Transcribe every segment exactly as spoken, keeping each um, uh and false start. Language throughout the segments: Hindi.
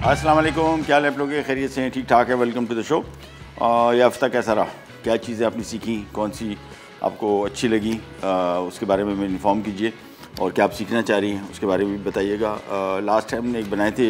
अस्सलाम वालेकुम, क्या हाल है आप लोग? खैरियत से हैं? ठीक ठाक है। Welcome to the show. ये हफ्ता कैसा रहा? क्या चीज़ें आपने सीखी? कौन सी आपको अच्छी लगी? आ, उसके बारे में मैं इन्फॉर्म कीजिए, और क्या आप सीखना चाह रही हैं उसके बारे में भी बताइएगा। लास्ट टाइम हमने एक बनाए थे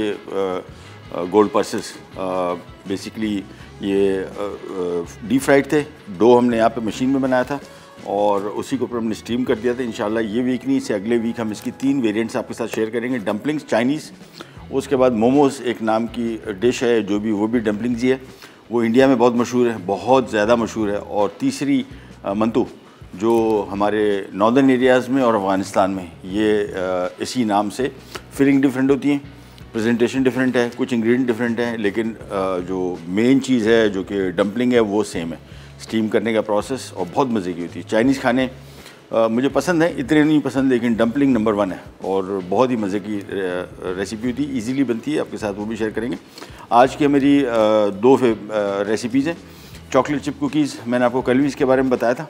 गोल्ड पर्सेस। बेसिकली ये डीप फ्राइड थे। डो हमने यहाँ पे मशीन में बनाया था और उसी के ऊपर हमने स्टीम कर दिया था। इंशाल्लाह ये वीक नहीं, इससे अगले वीक हम इसकी तीन वेरिएंट्स आपके साथ शेयर करेंगे। डम्पलिंग्स चाइनीज़, उसके बाद मोमोज़ एक नाम की डिश है जो भी वो भी डम्पलिंग्स ही है, वो इंडिया में बहुत मशहूर है, बहुत ज़्यादा मशहूर है। और तीसरी मंतू जो हमारे नॉर्दर्न एरियाज़ में और अफ़गानिस्तान में, ये इसी नाम से। फिलिंग डिफरेंट होती हैं, प्रेजेंटेशन डिफरेंट है, कुछ इंग्रेडिएंट डिफरेंट हैं, लेकिन जो मेन चीज़ है जो कि डम्पलिंग है वो सेम है। स्टीम करने का प्रोसेस और बहुत मज़े की होती है। चाइनीज़ खाने आ, मुझे पसंद है, इतने नहीं पसंद, लेकिन डम्पलिंग नंबर वन है और बहुत ही मज़े की रेसिपी होती है, इजीली बनती है। आपके साथ वो भी शेयर करेंगे। आज की मेरी आ, दो रेसिपीज़ हैं। चॉकलेट चिप कुकीज़, मैंने आपको कल भी इसके बारे में बताया था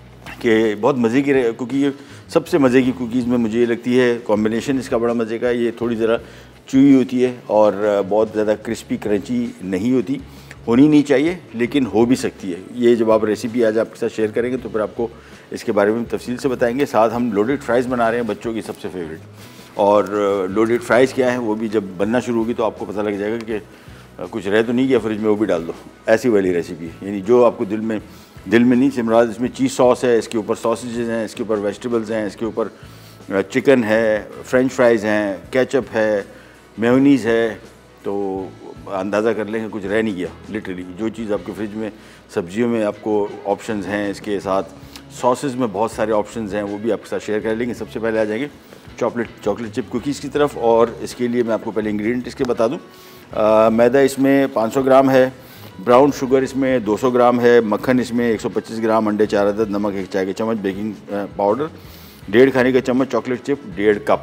कि बहुत मज़े की कुकी है। सबसे मज़े की कुकीज़ में मुझे ये लगती है कॉम्बिनेशन इसका बड़ा मज़े का। ये थोड़ी ज़रा चूई होती है और बहुत ज़्यादा क्रिस्पी क्रंची नहीं होती, होनी नहीं चाहिए, लेकिन हो भी सकती है। ये जब आप रेसिपी आज आपके साथ शेयर करेंगे तो फिर आपको इसके बारे में तफसील से बताएंगे। साथ हम लोडेड फ्राइज़ बना रहे हैं, बच्चों की सबसे फेवरेट। और लोडेड फ्राइज़ क्या है वो भी जब बनना शुरू होगी तो आपको पता लग जाएगा कि कुछ रह तो नहीं गया फ्रिज में, वो भी डाल दो, ऐसी वाली रेसिपी है। यानी जो आपको दिल में दिल में नहीं सिमराज, इसमें चीज़ सॉस है, इसके ऊपर सॉसेजेस हैं, इसके ऊपर वेजिटेबल्स हैं, इसके ऊपर चिकन है, फ्रेंच फ्राइज़ हैं, केचप है, मेयोनीज़ है। तो अंदाज़ा कर लेंगे कुछ रह नहीं गया लिटरली। जो चीज़ आपके फ्रिज में, सब्जियों में आपको ऑप्शंस हैं, इसके साथ सॉसेस में बहुत सारे ऑप्शंस हैं, वो भी आपके साथ शेयर कर लेंगे। सबसे पहले आ जाएंगे चॉकलेट चॉकलेट चिप कुकीज़ की तरफ, और इसके लिए मैं आपको पहले इंग्रेडिएंट इसके बता दूं। मैदा इसमें पाँच सौ ग्राम है, ब्राउन शुगर इसमें दो सौ ग्राम है, मक्खन इसमें एक सौ पच्चीस ग्राम, अंडे चार अदद, नमक एक चाय का चम्मच, बेकिंग पाउडर डेढ़ खाने का चम्मच, चॉकलेट चिप डेढ़ कप।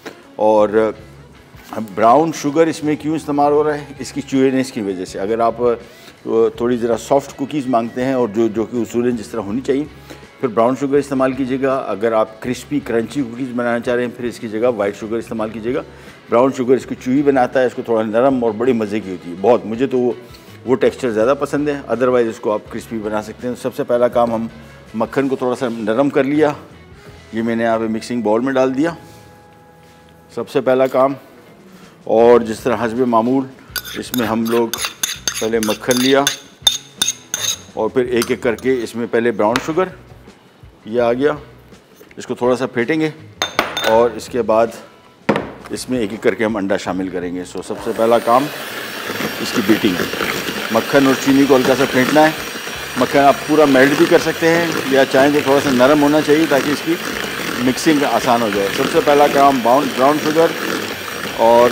और ब्राउन शुगर इसमें क्यों इस्तेमाल हो रहा है? इसकी चूएनेस की वजह से। अगर आप थोड़ी ज़रा सॉफ्ट कुकीज़ मांगते हैं और जो जो कि उसूलन जिस तरह होनी चाहिए, फिर ब्राउन शुगर इस्तेमाल कीजिएगा। अगर आप क्रिस्पी क्रंची कुकीज़ बनाना चाह रहे हैं, फिर इसकी जगह वाइट शुगर इस्तेमाल कीजिएगा। ब्राउन शुगर इसकी चूई बनाता है, इसको थोड़ा नरम और बड़ी मज़े की होती है बहुत। मुझे तो वो वो टेक्सचर ज़्यादा पसंद है, अदरवाइज़ इसको आप क्रिस्पी बना सकते हैं। सबसे पहला काम, हम मक्खन को थोड़ा सा नरम कर लिया, ये मैंने यहाँ पे मिक्सिंग बाउल में डाल दिया, सबसे पहला काम। और जिस तरह हस्ब मामूल इसमें हम लोग पहले मक्खन लिया और फिर एक एक करके इसमें पहले ब्राउन शुगर, ये आ गया, इसको थोड़ा सा फेंटेंगे और इसके बाद इसमें एक एक करके हम अंडा शामिल करेंगे। सो सबसे पहला काम इसकी बीटिंग है। मक्खन और चीनी को हल्का सा फेंटना है। मक्खन आप पूरा मेल्ट भी कर सकते हैं या चाहें तो थोड़ा सा नरम होना चाहिए ताकि इसकी मिक्सिंग आसान हो जाए। सबसे पहला काम ब्राउन ब्राउन शुगर और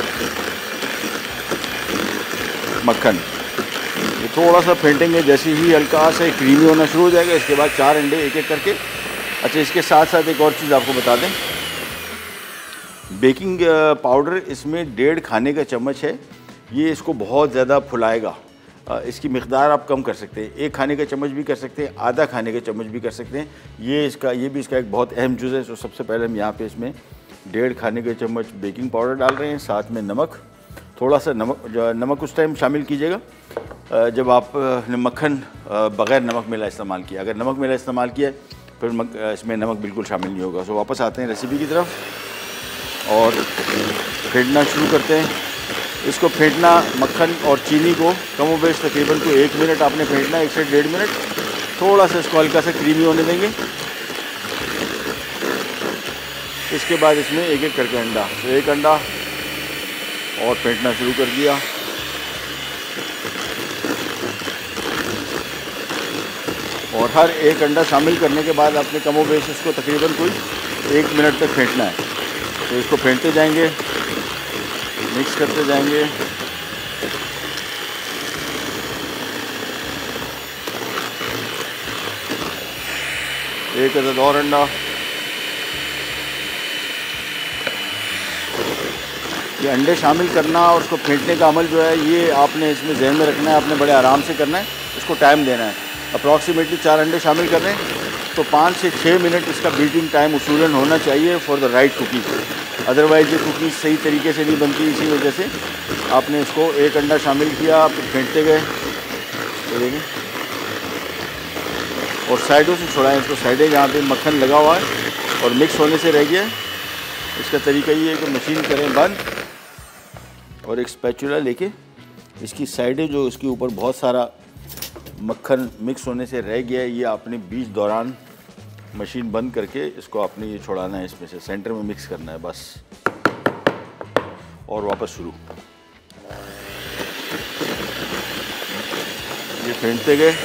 मक्खन, ये थोड़ा सा फेंटेंगे। जैसे ही हल्का सा क्रीमी होना शुरू हो जाएगा, इसके बाद चार अंडे एक एक करके। अच्छा, इसके साथ साथ एक और चीज़ आपको बता दें, बेकिंग पाउडर इसमें डेढ़ खाने का चम्मच है। ये इसको बहुत ज़्यादा फुलाएगा। इसकी मिक़दार आप कम कर सकते हैं, एक खाने का चम्मच भी कर सकते हैं, आधा खाने का चम्मच भी कर सकते हैं। ये इसका ये भी इसका एक बहुत अहम जुज़ है। तो सबसे पहले हम यहाँ पे इसमें डेढ़ खाने के चम्मच बेकिंग पाउडर डाल रहे हैं, साथ में नमक, थोड़ा सा नमक नमक उस टाइम शामिल कीजिएगा जब आप मक्खन बग़ैर नमक मिला इस्तेमाल किया। अगर नमक मिला इस्तेमाल किया फिर इसमें नमक बिल्कुल शामिल नहीं होगा। सो वापस आते हैं रेसिपी की तरफ और फेंटना शुरू करते हैं। इसको फेंटना, मक्खन और चीनी को कम व बेश तकरीबन को एक मिनट आपने फेंटना है, एक से डेढ़ मिनट। थोड़ा सा इसको हल्का सा क्रीमी होने देंगे। इसके बाद इसमें एक एक करके अंडा, तो एक अंडा और फेंटना शुरू कर दिया। और हर एक अंडा शामिल करने के बाद आपने कम व बेश इसको तकरीबन कोई एक मिनट तक फेंटना है। तो इसको फेंटते जाएंगे, मिक्स करते जाएंगे। एक अदद और अंडा। ये अंडे शामिल करना और उसको फेंटने का अमल जो है, ये आपने इसमें ज़हन में रखना है, आपने बड़े आराम से करना है, इसको टाइम देना है। अप्रॉक्सीमेटली चार अंडे शामिल कर रहे हैं तो पाँच से छः मिनट इसका बीटिंग टाइम उसूलन होना चाहिए for the right cookies. Otherwise ये कुकीज़ सही तरीके से नहीं बनती। इसी वजह से आपने इसको एक अंडा शामिल किया, फिर फेंटते गए, ये देखिए, और साइडों से छुड़ाएं इसको, साइडें जहाँ पे मक्खन लगा हुआ है और मिक्स होने से रह गया। इसका तरीका ये है कि मशीन करें बंद और एक स्पैचुला लेके इसकी साइडें जो इसके ऊपर बहुत सारा मक्खन मिक्स होने से रह गया है, ये आपने बीच दौरान मशीन बंद करके इसको आपने ये छुड़ाना है, इसमें से सेंटर में मिक्स करना है बस, और वापस शुरू। ये फेंटते गए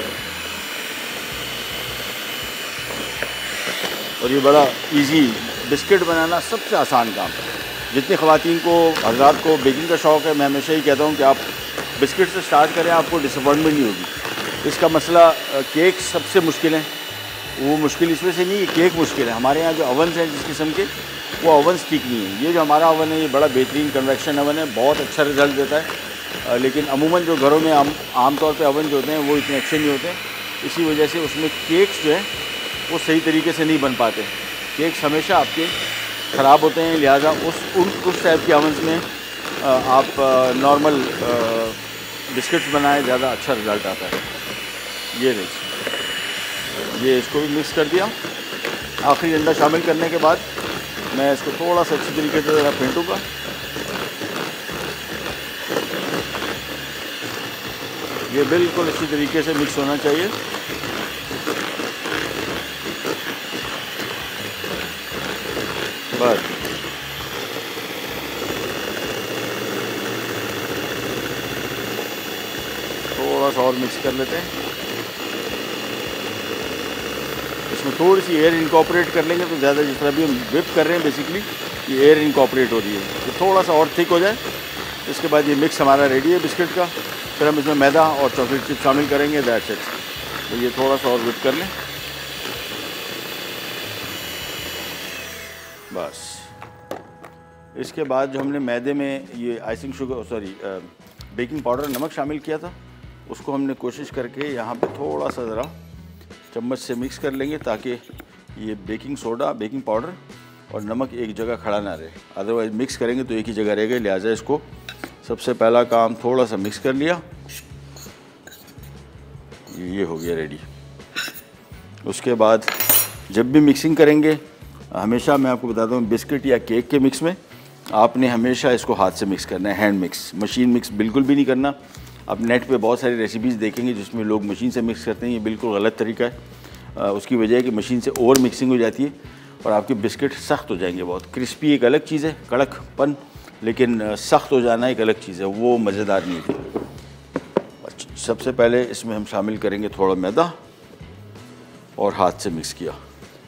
और ये बड़ा इजी, बिस्किट बनाना सबसे आसान काम है। जितनी ख़वातीन को, हज़रात को बेकिंग का शौक़ है, मैं हमेशा ही कहता हूँ कि आप बिस्किट से स्टार्ट करें, आपको डिसअपॉइंटमेंट नहीं होगी। इसका मसला केक सबसे मुश्किल है, वो मुश्किल इसमें से नहीं है, केक मुश्किल है। हमारे यहाँ जो अवन्स हैं जिस किस्म के, वो अवन्स ठीक नहीं है। ये जो हमारा अवन है ये बड़ा बेहतरीन कन्वेक्शन अवन है, बहुत अच्छा रिज़ल्ट देता है, लेकिन अमूमन जो घरों में आम आम तौर पे अवन जो होते हैं वो इतने अच्छे नहीं होते, इसी वजह से उसमें केक्स जो है वो सही तरीके से नहीं बन पाते। केक्स हमेशा आपके ख़राब होते हैं, लिहाजा उस उन उस टाइप के अवन्स में आप नॉर्मल बिस्किट्स बनाएं, ज़्यादा अच्छा रिज़ल्ट आता है। ये देखिए, ये इसको भी मिक्स कर दिया। आखिरी अंडा शामिल करने के बाद मैं इसको थोड़ा सा अच्छी तरीके से ज़रा फेंटूँगा। ये बिल्कुल अच्छी तरीके से मिक्स होना चाहिए। बस थोड़ा सा और मिक्स कर लेते हैं। इसमें थोड़ी सी एयर इनकॉर्पोरेट कर लेंगे तो ज़्यादा, जिस तरह भी हम विप कर रहे हैं बेसिकली ये एयर इनकॉर्पोरेट हो रही है, तो थोड़ा सा और थिक हो जाए। इसके बाद ये मिक्स हमारा रेडी है बिस्किट का। फिर हम इसमें मैदा और चॉकलेट चिप शामिल करेंगे, दैट्स इट। तो ये थोड़ा सा और विप कर लें बस। इसके बाद जो हमने मैदे में ये icing sugar, sorry baking powder, नमक शामिल किया था, उसको हमने कोशिश करके यहाँ पे थोड़ा सा ज़रा चम्मच से मिक्स कर लेंगे ताकि ये बेकिंग सोडा, बेकिंग पाउडर और नमक एक जगह खड़ा ना रहे, अदरवाइज़ मिक्स करेंगे तो एक ही जगह रहेगा। लिहाजा इसको सबसे पहला काम थोड़ा सा मिक्स कर लिया, ये हो गया रेडी। उसके बाद जब भी मिक्सिंग करेंगे, हमेशा मैं आपको बताता हूँ बिस्किट या केक के मिक्स में आपने हमेशा इसको हाथ से मिक्स करना है, हैंड मिक्स, मशीन मिक्स बिल्कुल भी नहीं करना। आप नेट पे बहुत सारी रेसिपीज़ देखेंगे जिसमें लोग मशीन से मिक्स करते हैं, ये बिल्कुल गलत तरीका है। आ, उसकी वजह है कि मशीन से ओवर मिक्सिंग हो जाती है और आपके बिस्किट सख्त हो जाएंगे बहुत। क्रिस्पी एक अलग चीज़ है, कड़कपन, लेकिन सख्त हो जाना एक अलग चीज़ है, वो मज़ेदार नहीं थी। सबसे पहले इसमें हम शामिल करेंगे थोड़ा मैदा और हाथ से मिक्स किया,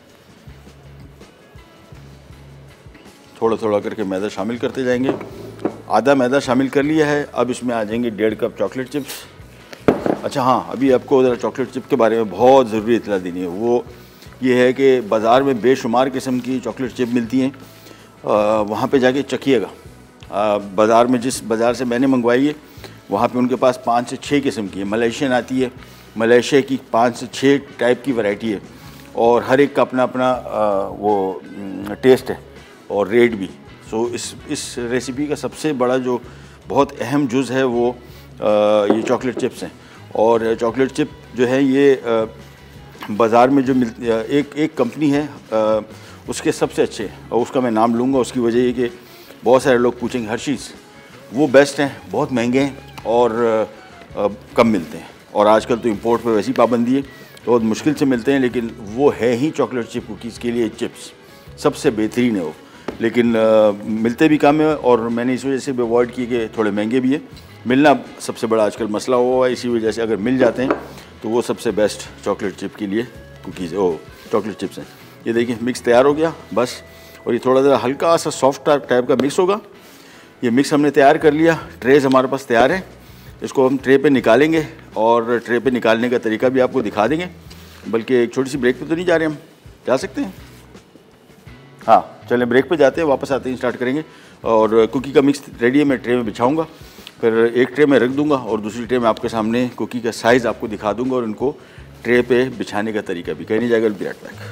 थोड़ा थोड़ा करके मैदा शामिल करते जाएंगे। आधा मैदा शामिल कर लिया है। अब इसमें आ जाएंगे डेढ़ कप चॉकलेट चिप्स। अच्छा हाँ, अभी आपको ज़रा चॉकलेट चिप के बारे में बहुत ज़रूरी इतला देनी है। वो ये है कि बाज़ार में बेशुमार किस्म की चॉकलेट चिप मिलती हैं, वहाँ पे जाके चखिएगा। बाज़ार में, जिस बाज़ार से मैंने मंगवाई है, वहाँ पे उनके पास पाँच से छः किस्म की है। मलेशियन आती है, मलेशिया की पाँच से छः टाइप की वैरायटी है और हर एक का अपना अपना वो टेस्ट है और रेट भी। सो so, इस इस रेसिपी का सबसे बड़ा जो बहुत अहम जुज़ है वो आ, ये चॉकलेट चिप्स हैं। और चॉकलेट चिप जो है ये बाज़ार में जो मिल एक एक कंपनी है आ, उसके सबसे अच्छे, और उसका मैं नाम लूँगा, उसकी वजह ये कि बहुत सारे लोग पूछेंगे हर्शीज़, वो बेस्ट हैं, बहुत महंगे हैं और आ, कम मिलते हैं। और आजकल तो इंपोर्ट पे वैसी पाबंदी है, तो बहुत मुश्किल से मिलते हैं, लेकिन वो है ही चॉकलेट चिप कुकीज़ के लिए चिप्स सबसे बेहतरीन है वो। लेकिन आ, मिलते भी कम है और मैंने इस वजह से भी अवॉइड की कि थोड़े महंगे भी है। मिलना सबसे बड़ा आजकल मसला हुआ है, इसी वजह से अगर मिल जाते हैं तो वो सबसे बेस्ट चॉकलेट चिप के लिए कुकीज़ ओ चॉकलेट चिप्स हैं। ये देखिए मिक्स तैयार हो गया बस, और ये थोड़ा सा हल्का सा सॉफ्ट टाइप का मिक्स होगा। ये मिक्स हमने तैयार कर लिया, ट्रेज हमारे पास तैयार है। इसको हम ट्रे पे निकालेंगे और ट्रे पे निकालने का तरीका भी आपको दिखा देंगे। बल्कि एक छोटी सी ब्रेक पे तो नहीं जा रहे, हम जा सकते हैं? हाँ चलें, ब्रेक पे जाते हैं, वापस आते हैं, स्टार्ट करेंगे। और कुकी का मिक्स रेडी है, मैं ट्रे में बिछाऊँगा, फिर एक ट्रे में रख दूंगा और दूसरी ट्रे में आपके सामने कुकी का साइज़ आपको दिखा दूंगा और इनको ट्रे पे बिछाने का तरीका भी। कहीं नहीं जाएगा, will be right back.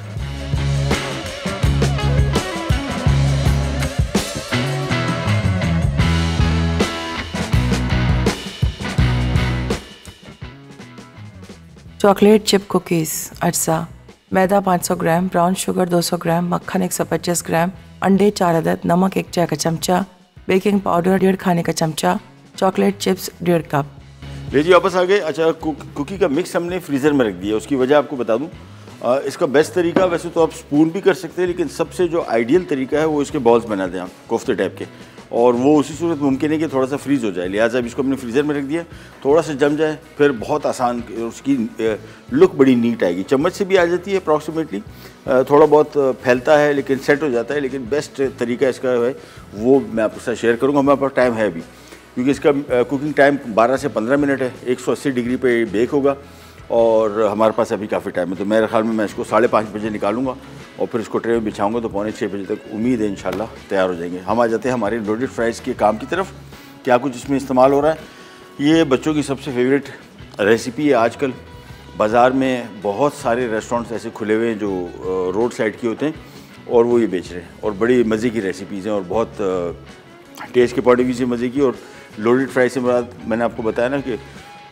Chocolate chip cookies अज्जा, मैदा पाँच सौ ग्राम, ब्राउन शुगर दो सौ ग्राम, मक्खन एक सौ पच्चीस ग्राम, अंडे चार अदद, नमक एक चाय का चमचा, बेकिंग पाउडर डेढ़ खाने का चमचा, चॉकलेट चिप्स डेढ़ कप। ले जी वापस आ गए। अच्छा, कुक, कुकी का मिक्स हमने फ्रीज़र में रख दिया। उसकी वजह आपको बता दूं, आ, इसका बेस्ट तरीका, वैसे तो आप स्पून भी कर सकते हैं, लेकिन सबसे जो आइडियल तरीका है वो इसके बॉल्स बना दें आप कोफ्ते टाइप के, और वो उसी सूरत मुमकिन है कि थोड़ा सा फ्रीज़ हो जाए। लिहाजा अब इसको हमने फ्रीज़र में रख दिया, थोड़ा सा जम जाए, फिर बहुत आसान उसकी लुक बड़ी नीट आएगी। चम्मच से भी आ जाती है अप्रॉक्सीमेटली, थोड़ा बहुत फैलता है लेकिन सेट हो जाता है। लेकिन बेस्ट तरीका इसका है वो मैं आपके साथ शेयर करूँगा। हमारे पास टाइम है अभी, क्योंकि इसका कुकिंग टाइम बारह से पंद्रह मिनट है, एक सौ अस्सी डिग्री पे बेक होगा, और हमारे पास अभी काफ़ी टाइम है। तो मेरे ख्याल में मैं इसको साढ़े पाँच बजे निकालूंगा और फिर इसको ट्रे में बिछाऊंगा, तो पौने छः बजे तक उम्मीद है इंशाल्लाह तैयार हो जाएंगे। हम आ जाते हैं हमारे लोडेड फ्राइज़ के काम की तरफ। क्या कुछ इसमें इस्तेमाल हो रहा है, ये बच्चों की सबसे फेवरेट रेसिपी है। आजकल बाज़ार में बहुत सारे रेस्टोरेंट्स ऐसे खुले हुए हैं जो रोड साइड के होते हैं, और वो ये बेच रहे हैं, और बड़ी मज़े की रेसिपीज़ हैं, और बहुत टेस्ट के पॉइंट ऑफ व्यू से मज़े की। और लोडेड फ्राई से मुराद मैंने आपको बताया ना कि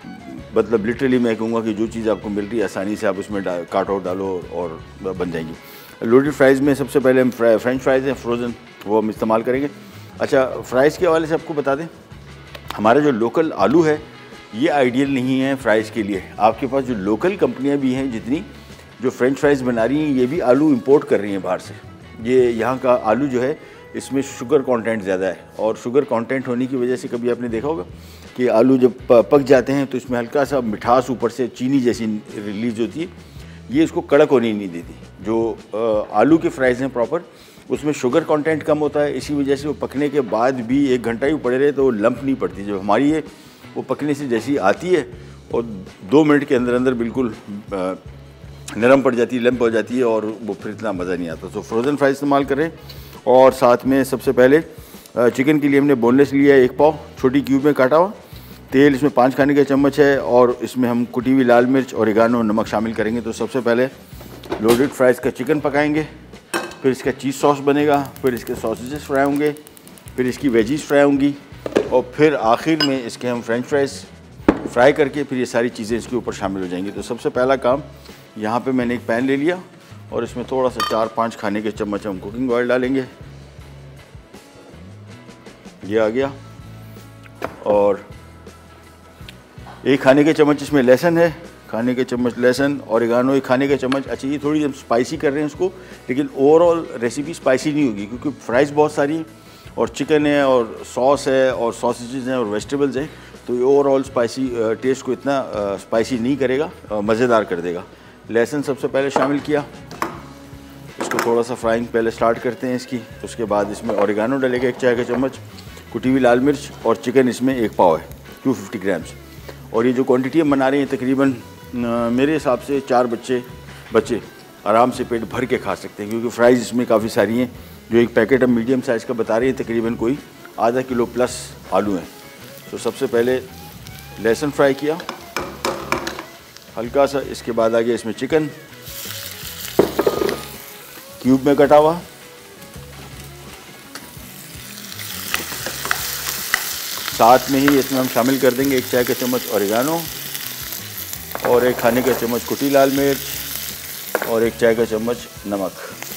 मतलब लिटरली मैं कहूँगा कि जो चीज़ आपको मिल रही है आसानी से आप उसमें काट आउट डालो और बन जाएंगी। लोडेड फ्राइज़ में सबसे पहले हम फ्राई फ्रेंच फ्राइज़ हैं फ्रोज़न, वो हम इस्तेमाल करेंगे। अच्छा, फ्राइज़ के हवाले से आपको बता दें, हमारा जो लोकल आलू है ये आइडियल नहीं है फ्राइज़ के लिए। आपके पास जो लोकल कंपनियाँ भी हैं जितनी, जो फ्रेंच फ्राइज़ बना रही हैं, ये भी आलू इम्पोर्ट कर रही हैं बाहर से। ये यहाँ का आलू जो है इसमें शुगर कंटेंट ज़्यादा है, और शुगर कंटेंट होने की वजह से कभी आपने देखा होगा कि आलू जब पक जाते हैं तो इसमें हल्का सा मिठास ऊपर से चीनी जैसी रिलीज होती है, ये इसको कड़क होने नहीं देती। जो आलू के फ्राइज़ हैं प्रॉपर, उसमें शुगर कंटेंट कम होता है, इसी वजह से वो पकने के बाद भी एक घंटा ही पड़े रहे तो वो लंप नहीं पड़ती। जो हमारी है वो पकने से जैसी आती है और दो मिनट के अंदर अंदर बिल्कुल नरम पड़ जाती है, लंप हो जाती है, और वो फिर इतना मज़ा नहीं आता। तो फ्रोज़न फ्राइज़ इस्तेमाल करें। और साथ में सबसे पहले चिकन के लिए हमने बोनलेस लिया है एक पाव, छोटी क्यूब में काटा हुआ। तेल इसमें पाँच खाने के चम्मच है, और इसमें हम कुटी हुई लाल मिर्च, ओरिगानो, नमक शामिल करेंगे। तो सबसे पहले लोडेड फ्राइज़ का चिकन पकाएंगे, फिर इसका चीज़ सॉस बनेगा, फिर इसके सॉसेजेस फ्राई होंगे, फिर इसकी वेजीज फ्राई होंगी, और फिर आखिर में इसके हम फ्रेंच फ्राइज़ फ्राई करके फिर ये सारी चीज़ें इसके ऊपर शामिल हो जाएंगी। तो सबसे पहला काम, यहाँ पे मैंने एक पैन ले लिया और इसमें थोड़ा सा चार पाँच खाने के चम्मच हम कुकिंग ऑयल डालेंगे। ये आ गया। और एक खाने के चम्मच इसमें लहसुन है, खाने के चम्मच लहसुन, ओरिगानो एक खाने के चम्मच। अच्छा, ये थोड़ी हम स्पाइसी कर रहे हैं इसको, लेकिन ओवरऑल रेसिपी स्पाइसी नहीं होगी क्योंकि फ्राइज़ बहुत सारी हैं और चिकन है और सॉस है और सॉसेजेस हैं और वेजिटेबल्स हैं, तो ये ओवरऑल स्पाइसी टेस्ट को इतना स्पाइसी नहीं करेगा, मज़ेदार कर देगा। लहसुन सबसे पहले शामिल किया, इसको थोड़ा सा फ्राइंग पहले स्टार्ट करते हैं इसकी। उसके बाद इसमें ओरिगानो डलेगा एक चाय का चम्मच, कुटी हुई लाल मिर्च, और चिकन इसमें एक पाव है दो सौ पचास ग्राम्स। और ये जो क्वांटिटी हम बना रहे हैं तकरीबन मेरे हिसाब से चार बच्चे बच्चे आराम से पेट भर के खा सकते हैं, क्योंकि फ्राइज़ इसमें काफ़ी सारी हैं। जो एक पैकेट हम मीडियम साइज़ का बता रहे हैं तकरीबन कोई आधा किलो प्लस आलू हैं। तो सबसे पहले लहसुन फ्राई किया हल्का सा, इसके बाद आ गया इसमें चिकन क्यूब में कटा हुआ, साथ में ही इसमें हम शामिल कर देंगे एक चाय का चम्मच ओरिगानो, और एक खाने का चम्मच कुटी लाल मिर्च, और एक चाय का चम्मच नमक।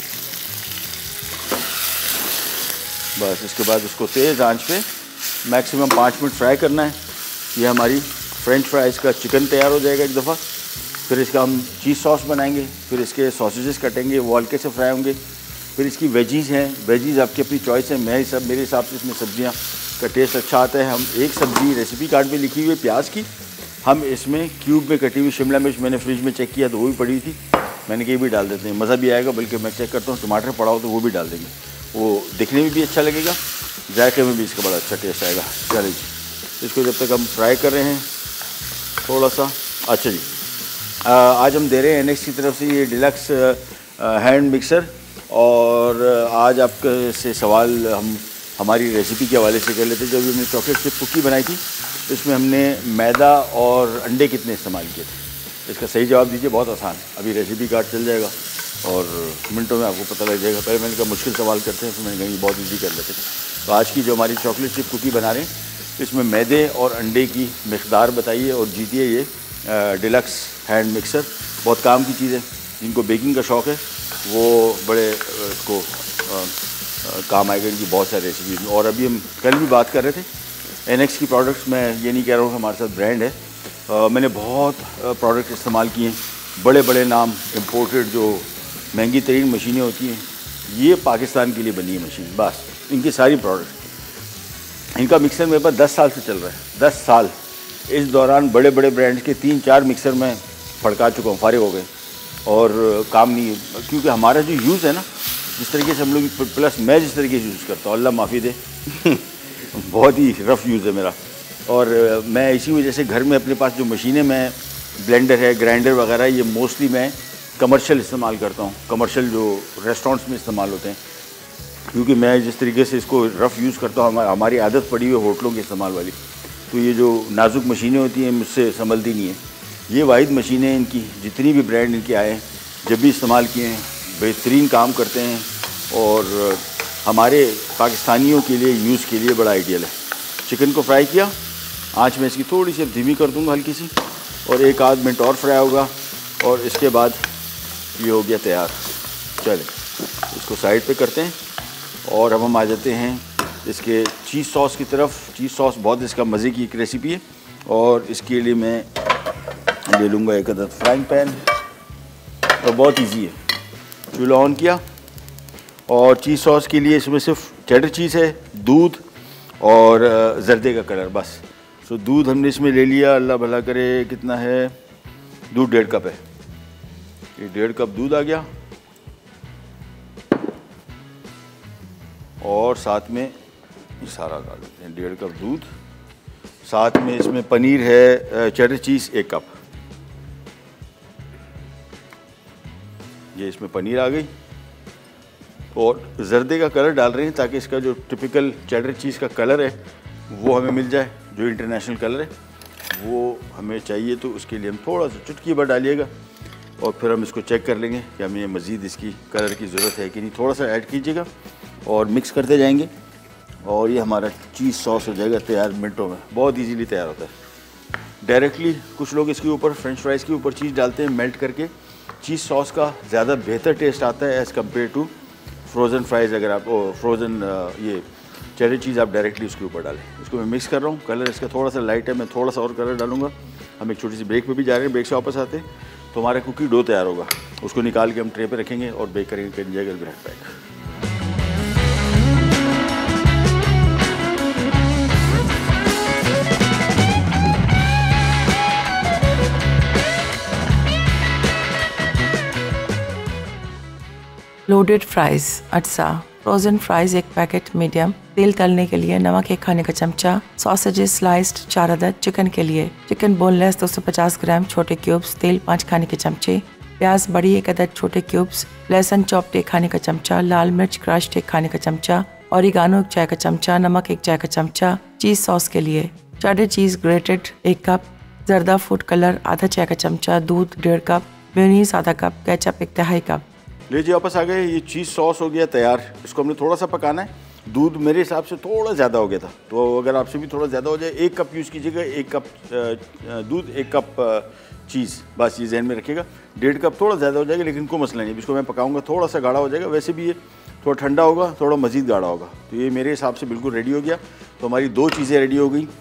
बस इसके बाद उसको तेज़ आंच पे मैक्सिमम पाँच मिनट फ्राई करना है। ये हमारी फ्रेंच फ्राइज़ का चिकन तैयार हो जाएगा एक दफ़ा। फिर इसका हम चीज़ सॉस बनाएंगे, फिर इसके सॉसेजेस कटेंगे, वो हल्के से फ्राई होंगे। फिर इसकी वेजीज़ हैं, वेजीज़ आपकी अपनी चॉइस है। मैं सब मेरे हिसाब से इसमें सब्जियां का टेस्ट अच्छा आता है। हम एक सब्ज़ी रेसिपी कार्ड में लिखी हुई है प्याज की, हम इसमें क्यूब में कटी हुई शिमला मिर्च, मैंने फ्रिज में चेक किया तो वो भी पड़ी थी, मैंने कही भी डाल देते हैं, मज़ा भी आएगा। बल्कि मैं चेक करता हूँ टमाटर पड़ा हो तो वो भी डाल देंगे, वो दिखने में भी अच्छा लगेगा, जायके में भी इसका बड़ा अच्छा टेस्ट आएगा। चलिए इसको जब तक हम फ्राई कर रहे हैं थोड़ा सा। अच्छा जी, आ, आज हम दे रहे हैं एनएक्स की तरफ से ये डिलक्स हैंड मिक्सर, और आज आपके से सवाल हम हमारी रेसिपी के हवाले से कर लेते हैं। जब हमने चॉकलेट चिप कुकी बनाई थी तो इसमें हमने मैदा और अंडे कितने इस्तेमाल किए थे, इसका सही जवाब दीजिए। बहुत आसान, अभी रेसिपी कार्ड चल जाएगा और मिनटों में आपको पता लग जाएगा। पहले मैंने कहा मुश्किल सवाल करते हैं, फिर मैंने कहा बहुत ईजी कर लेते हैं। तो आज की जो हमारी चॉकलेट चिप कुकी बना रहे हैं इसमें मैदे और अंडे की मिकदार बताइए और जीतिए ये डिलक्स हैंड मिक्सर, बहुत काम की चीज़ है। जिनको बेकिंग का शौक़ है वो बड़े इसको काम आएगा इनकी बहुत सारी रेसिपी। और अभी हम कल भी बात कर रहे थे एनएक्स की प्रोडक्ट्स। मैं ये नहीं कह रहा हूँ कि हमारे साथ ब्रांड है, आ, मैंने बहुत प्रोडक्ट इस्तेमाल किए हैं, बड़े बड़े नाम इम्पोर्टेड जो महंगी तरीन मशीनें होती हैं, ये पाकिस्तान के लिए बनी है मशीन। बस इनकी सारी प्रोडक्ट, इनका मिक्सर मेरे पास दस साल से चल रहा है, दस साल। इस दौरान बड़े बड़े ब्रांड्स के तीन चार मिक्सर मैं फड़का चुका हूँ, फारिग हो गए और काम नहीं है। क्योंकि हमारा जो यूज़ है ना, जिस तरीके से हम लोग, प्लस मैं जिस तरीके से यूज़ करता हूँ, अल्लाह माफ़ी दे बहुत ही रफ़ यूज़ है मेरा। और मैं इसी वजह से घर में अपने पास जो मशीनें, मैं ब्लेंडर है, ग्राइंडर वगैरह, ये मोस्टली मैं कमर्शियल इस्तेमाल करता हूँ, कमर्शियल जो रेस्टोरेंट्स में इस्तेमाल होते हैं। क्योंकि मैं जिस तरीके से इसको रफ़ यूज़ करता हूँ, हमारी आदत पड़ी हुई है होटलों के इस्तेमाल वाली, तो ये जो नाजुक मशीनें होती हैं मुझसे संभलती नहीं है। ये वाहिद मशीनें, इनकी जितनी भी ब्रांड इनके आए हैं, जब भी इस्तेमाल किए हैं, बेहतरीन काम करते हैं और हमारे पाकिस्तानियों के लिए यूज़ के लिए बड़ा आइडियल है। चिकन को फ्राई किया, आँच में इसकी थोड़ी सी धीमी कर दूँगा हल्की सी, और एक आध मिनट और फ्राई होगा और इसके बाद ये हो गया तैयार। चलें इसको साइड पे करते हैं और अब हम आ जाते हैं इसके चीज़ सॉस की तरफ। चीज़ सॉस बहुत इसका मज़े की एक रेसिपी है और इसके लिए मैं ले लूँगा एक अदद फ्राइंग पैन, और बहुत इजी है। चूल्हा ऑन किया और चीज़ सॉस के लिए इसमें सिर्फ चेडर चीज़ है, दूध और जर्दे का कलर, बस। सो दूध हमने इसमें ले लिया, अल्लाह भला करे कितना है, दूध डेढ़ कप है, ये डेढ़ कप दूध आ गया। और साथ में सारा डाल देते हैं, डेढ़ कप दूध, साथ में इसमें पनीर है, चेडर चीज़ एक कप, ये इसमें पनीर आ गई। और जर्दे का कलर डाल रहे हैं ताकि इसका जो टिपिकल चेडर चीज़ का कलर है वो हमें मिल जाए, जो इंटरनेशनल कलर है वो हमें चाहिए। तो उसके लिए हम थोड़ा सा चुटकी भर डालिएगा और फिर हम इसको चेक कर लेंगे कि हमें मज़ीद इसकी कलर की ज़रूरत है कि नहीं। थोड़ा सा ऐड कीजिएगा और मिक्स करते जाएंगे और ये हमारा चीज़ सॉस हो जाएगा तैयार मिनटों में, बहुत इजीली तैयार होता है। डायरेक्टली कुछ लोग इसके ऊपर फ्रेंच फ्राइज़ के ऊपर चीज़ डालते हैं मेल्ट करके, चीज़ सॉस का ज़्यादा बेहतर टेस्ट आता है as compare to frozen fries. अगर आप फ्रोज़न ये चेडर चीज़ आप डायरेक्टली उसके ऊपर डालें। इसको मैं मिक्स कर रहा हूँ, कलर इसका थोड़ा सा लाइट है, मैं थोड़ा सा और कलर डालूंगा। हम एक छोटी सी ब्रेक पे भी जा रहे हैं, ब्रेक से वापस आते हैं तो हमारा कुकी डो तैयार होगा, उसको निकाल के हम ट्रे पे रखेंगे और बेक करेंगे, कर जाएगा ब्रेड पैक। लोडेड फ्राइज़ अटसा, फ्रोज़न फ्राइज़ एक पैकेट मीडियम, तेल तलने के लिए नमक एक खाने का चमचा, सॉसेजेस स्लाइस्ड चार अदद, चिकन के लिए चिकन बोनलेस दो सौ पचास ग्राम छोटे क्यूब्स, तेल पाँच खाने के चमचे, प्याज बड़ी एक अदद छोटे क्यूब्स, लहसुन चॉप्ड एक खाने का चमचा, लाल मिर्च क्रश्ड एक खाने का चमचा, ऑरिगानो एक चाय का चमचा, नमक एक चाय का चमचा। चीज़ सॉस के लिए चेडर चीज़ ग्रेटेड एक कप, जर्दा फूड कलर आधा चाय का चमचा, दूध डेढ़ कप, मेयोनीज आधा कप, केचप एक तिहाई कप। लीजिए वापस आ गए, ये चीज़ सॉस हो गया तैयार। इसको हमने थोड़ा सा पकाना है, दूध मेरे हिसाब से थोड़ा ज़्यादा हो गया था, तो अगर आपसे भी थोड़ा ज़्यादा हो जाए एक कप यूज़ कीजिएगा, एक कप दूध एक कप चीज़, बस ये जहन में रखिएगा। डेढ़ कप थोड़ा ज़्यादा हो जाएगा लेकिन कोई मसला नहीं, इसको मैं पकाऊंगा थोड़ा सा गाढ़ा हो जाएगा, वैसे भी ये थोड़ा ठंडा होगा, थोड़ा मज़ीद गाढ़ा होगा। तो ये मेरे हिसाब से बिल्कुल रेडी हो गया। तो हमारी दो चीज़ें रेडी हो गई,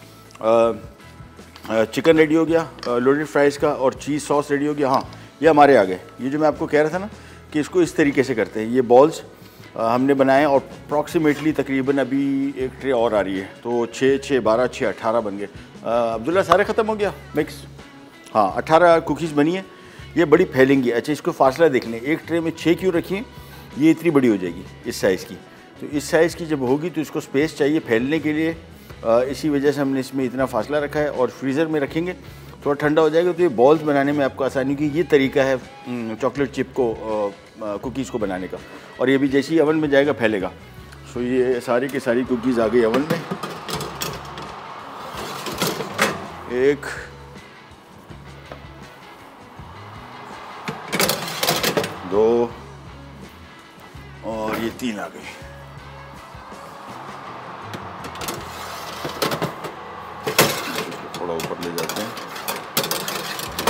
चिकन रेडी हो गया लोडेड फ्राइज़ का, और चीज़ सॉस रेडी हो गया। हाँ, ये हमारे आ गए। ये जो मैं आपको कह रहा था ना कि इसको इस तरीके से करते हैं, ये बॉल्स हमने बनाए और अप्रॉक्सीमेटली तकरीबन अभी एक ट्रे और आ रही है, तो छः छः बारह छः अट्ठारह बन गए। अब्दुल्ला सारे ख़त्म हो गया मिक्स, हाँ अट्ठारह कुकीज़ बनी है। ये बड़ी फैलेंगी। अच्छा, इसको फासला देख लें, एक ट्रे में छः क्यों रखिए, ये इतनी बड़ी हो जाएगी इस साइज़ की। तो इस साइज़ की जब होगी तो इसको स्पेस चाहिए फैलने के लिए, आ, इसी वजह से हमने इसमें इतना फासला रखा है। और फ्रीज़र में रखेंगे थोड़ा ठंडा हो जाएगा तो ये बॉल्स बनाने में आपको आसानी की। ये तरीका है चॉकलेट चिप को कुकीज़ को बनाने का, और ये भी जैसे ही अवन में जाएगा फैलेगा। सो ये सारी की सारी कुकीज़ आ गई अवन में। एक दो और ये तीन आ गई। थोड़ा ऊपर ले जाते हैं।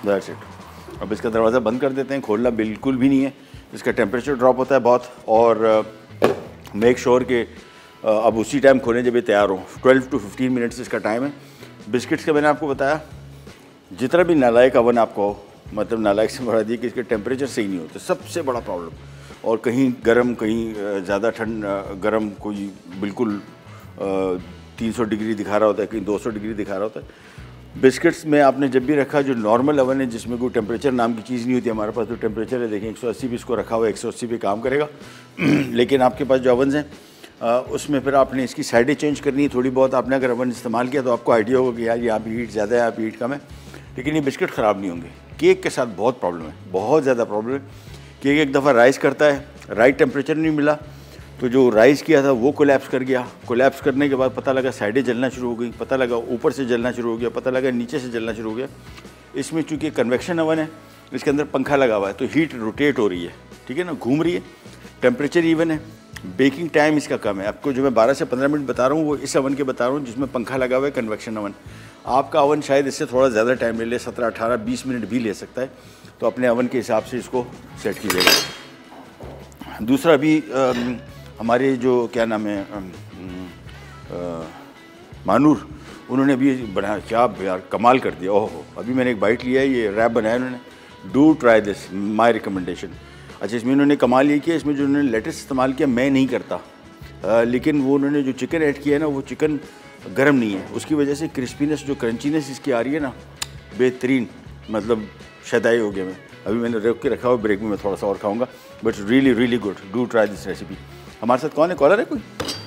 That's it. अब इसका दरवाज़ा बंद कर देते हैं, खोलना बिल्कुल भी नहीं है, इसका टेम्परेचर ड्रॉप होता है बहुत। और मेक श्योर कि अब उसी टाइम खोलें जब ये तैयार हो। ट्वेल्व टू फिफ्टीन मिनट्स इसका टाइम है। बिस्किट्स का मैंने आपको बताया, जितना भी नालायक अवन आपको हो, मतलब नालायक से बढ़ा दिए कि इसके टेम्परेचर सही नहीं होते, सबसे बड़ा प्रॉब्लम। और कहीं गर्म, कहीं ज़्यादा ठंड, गर्म, कोई बिल्कुल तीन सौ डिग्री दिखा रहा होता है, कहीं दो सौ डिग्री दिखा रहा होता है। बिस्किट्स में आपने जब भी रखा, जो नॉर्मल अवन है जिसमें कोई टेम्परेचर नाम की चीज़ नहीं होती, हमारे पास जो टेम्परेचर है देखें एक सौ अस्सी पे इसको रखा हुआ है, एक सौ अस्सी पे काम करेगा। लेकिन आपके पास जो अवन हैं उसमें फिर आपने इसकी साइडें चेंज करनी है थोड़ी बहुत। आपने अगर अवन इस्तेमाल किया तो आपको आइडिया होगा कि यार यहाँ पे हीट ज़्यादा है, यहाँ पे हीट कम है, लेकिन ये बिस्किट ख़राब नहीं होंगे। केक के साथ बहुत प्रॉब्लम है, बहुत ज़्यादा प्रॉब्लम है। केक एक दफ़ा राइस करता है, राइट टेम्परेचर नहीं मिला तो जो राइस किया था वो कोलैप्स कर गया। कोलैप्स करने के बाद पता लगा साइडें जलना शुरू हो गई, पता लगा ऊपर से जलना शुरू हो गया, पता लगा नीचे से जलना शुरू हो गया। इसमें चूँकि कन्वेक्शन अवन है, इसके अंदर पंखा लगा हुआ है तो हीट रोटेट हो रही है, ठीक है ना, घूम रही है, टेम्परेचर इवन है, बेकिंग टाइम इसका कम है। आपको जो मैं बारह से पंद्रह मिनट बता रहा हूँ वो इस अवन के बता रहा हूँ जिसमें पंखा लगा हुआ है, कन्वेक्शन अवन। आपका अवन शायद इससे थोड़ा ज़्यादा टाइम ले ले, सत्रह अठारह बीस मिनट भी ले सकता है, तो अपने अवन के हिसाब से इसको सेट कीजिएगा। दूसरा भी आ, हमारे जो क्या नाम है आ, आ, मानूर, उन्होंने भी बनाया, क्या यार कमाल कर दिया। ओहो, अभी मैंने एक बाइट लिया है, ये रैप बनाया उन्होंने, do try this, my recommendation. अच्छा, इसमें उन्होंने कमाल ये किया, इसमें जो उन्होंने लेटेस्ट इस्तेमाल किया मैं नहीं करता, आ, लेकिन वो उन्होंने जो चिकन ऐड किया है ना, वो चिकन गर्म नहीं है, उसकी वजह से क्रिस्पीनेस, जो क्रंचीनेस इसकी आ रही है ना, बेहतरीन, मतलब शदाई हो गया। मैं अभी मैंने रोक के रखा हुआ, ब्रेक में मैं थोड़ा सा और खाऊंगा, but really really good, do try this recipe. हमारे साथ कौन है, कॉलर है कोई?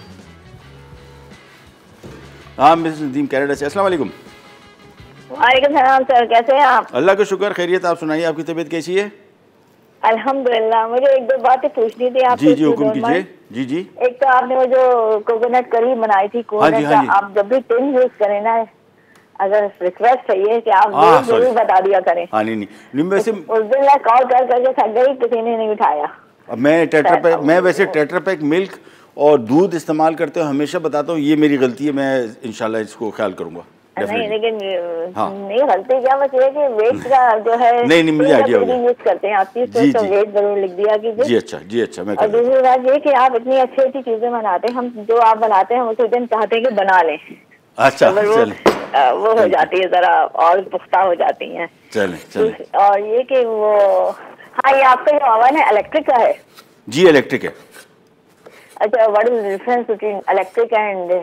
हाँ, मिस नदीम कैनेडा से। अस्सलाम वालेकुम। वालेकुम सलाम सर, कैसे हैं आप? अल्लाह का शुक्र, खैरियत। आप सुनाइए, आपकी तबीयत कैसी है? अल्हम्दुलिल्लाह। मुझे एक दो बातें पूछनी थी आपसे। जी जी, हुक्म कीजिए। जी जी। एक तो आपने वो जो कोकोनट करी बनाई थी, कोकोनट का, आप जब भी टिन यूज करें ना, अगर रिक्वेस्ट है ये कि आप हाँ, जरूर बता दिया करें। हाँ, नहीं नहीं, नहीं वैसे उस दिन मैं कॉल कर करके थक गई, किसी ने नहीं उठाया। मैं टेट्रा पैक, मैं वैसे टेट्रा पैक मिल्क और दूध इस्तेमाल करते हो हमेशा बताता हूँ, ये मेरी गलती है, मैं इंशाल्लाह इसको ख्याल करूँगा। नहीं, लेकिन हाँ। नहीं गलती क्या, बस ये कि वेट का जो है, नहीं नहीं, मुझे आइडिया हो गया, यूज करते हैं आप, चीज तो वेट जरूर लिख दिया कीजिए। जी अच्छा, जी अच्छा। मैं और दूसरी बात ये कि आप इतनी अच्छी अच्छी चीजें बनाते हैं, हम जो आप बनाते हैं वो तो दिन चाहते हैं कि बना लें। अच्छा, तो वो, वो हो जाती है जरा और पुख्ता हो जाती हैं। चले चले। और ये कि वो, हाँ, ये आपका जो ओवन है इलेक्ट्रिक का है? जी इलेक्ट्रिक है। अच्छा, what is the difference between electric and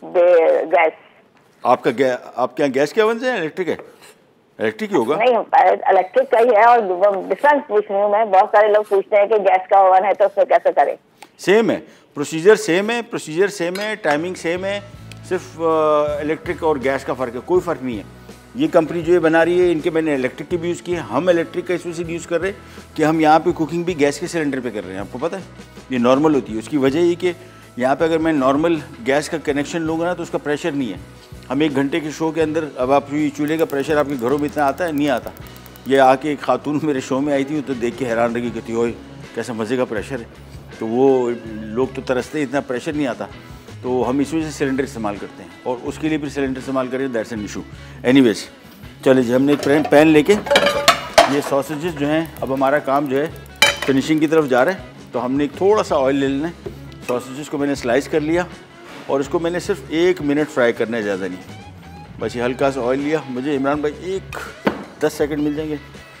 gas? आपका गै, आपके यहाँ गैस के ओवन से इलेक्ट्रिक है? इलेक्ट्रिक ही होगा। नहीं, इलेक्ट्रिक का ही है। और डिफरेंस पूछ रही हूँ मैं, बहुत सारे लोग पूछते हैं कि गैस का ओवन है तो उसमें कैसे करें? सेम है, प्रोसीजर सेम है, प्रोसीजर सेम है, टाइमिंग सेम है, सिर्फ इलेक्ट्रिक और गैस का फ़र्क है, कोई फ़र्क नहीं है। ये कंपनी जो ये बना रही है, इनके मैंने इलेक्ट्रिक के भी यूज़ किए, हम इलेक्ट्रिक का इस वजह से यूज़ कर रहे हैं कि हम यहाँ पे कुकिंग भी गैस के सिलेंडर पे कर रहे हैं। आपको पता है ये नॉर्मल होती है, उसकी वजह ये कि यहाँ पे अगर मैं नॉर्मल गैस का कनेक्शन लूँगा ना तो उसका प्रेशर नहीं है। हम एक घंटे के शो के अंदर, अब आप चूल्हे का प्रेशर आपके घरों में इतना आता है, नहीं आता। ये आके एक खातून मेरे शो में आई थी तो देख के हैरान रही, कहती ओए कैसा मज़े का प्रेशर है। तो वो लोग तो तरसते, इतना प्रेशर नहीं आता, तो हम इस वजह से सिलेंडर इस्तेमाल करते हैं और उसके लिए फिर सिलेंडर इस्तेमाल करें, दैट्स एन इशू। एनीवेज, चलिए जी, हमने एक पैन पैन लेके ये सॉसेजेस जो हैं, अब हमारा काम जो है फिनिशिंग की तरफ जा रहा है, तो हमने एक थोड़ा सा ऑयल ले लेना है। सॉसेजेस को मैंने स्लाइस कर लिया और इसको मैंने सिर्फ एक मिनट फ्राई करना है, ज़्यादा नहीं, बस ये हल्का सा ऑयल लिया। मुझे इमरान भाई एक दस सेकंड मिल जाएंगे?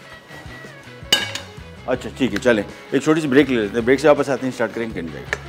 अच्छा ठीक है, चलें एक छोटी सी ब्रेक ले लेते हैं, ब्रेक से वापस आते हैं, स्टार्ट करेंगे कैन जाएगा।